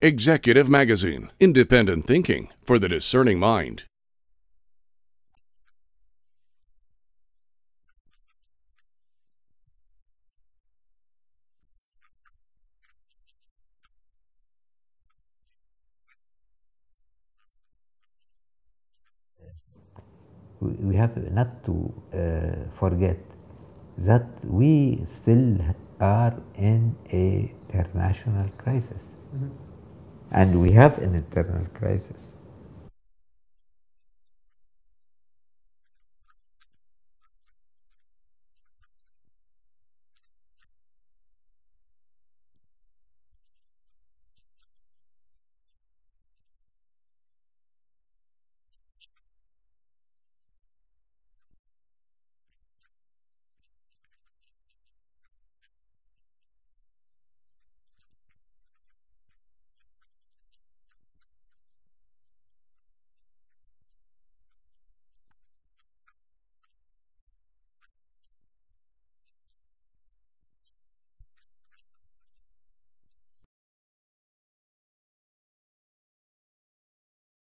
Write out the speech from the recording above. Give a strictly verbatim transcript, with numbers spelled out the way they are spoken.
Executive Magazine, independent thinking for the discerning mind. We have not to uh, forget that we still are in a international crisis. Mm-hmm. And we have an internal crisis.